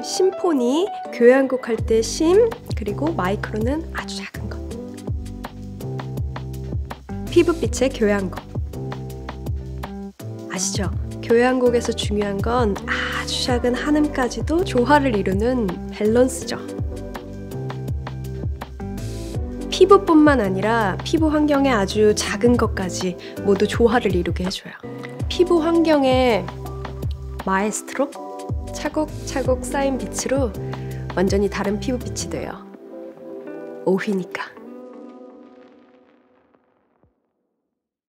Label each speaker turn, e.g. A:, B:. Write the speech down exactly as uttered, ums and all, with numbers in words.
A: 심포니, 교향곡 할 때 심, 그리고 마이크로는 아주 작은 것. 피부빛의 교향곡. 아시죠? 교향곡에서 중요한 건 아주 작은 한음까지도 조화를 이루는 밸런스죠. 피부뿐만 아니라 피부 환경의 아주 작은 것까지 모두 조화를 이루게 해줘요. 피부 환경의 마에스트로? 차곡차곡 쌓인 빛으로 완전히 다른 피부빛이 돼요. 오휘니까.